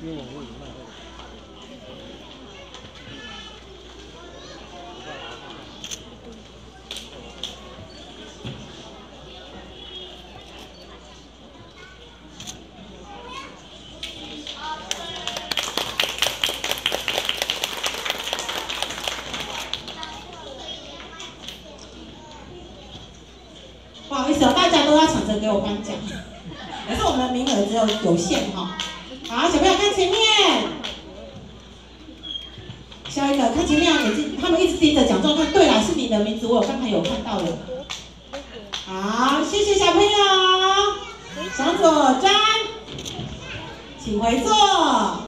不好意思哦，大家都要抢着给我颁奖，可是我们的名额只有限哈。好，小朋友看前面，下一个看前面啊，眼睛，他们一直盯着奖状看。对了，是你的名字，我刚才有看到了。好，谢谢小朋友，向左转，请回座。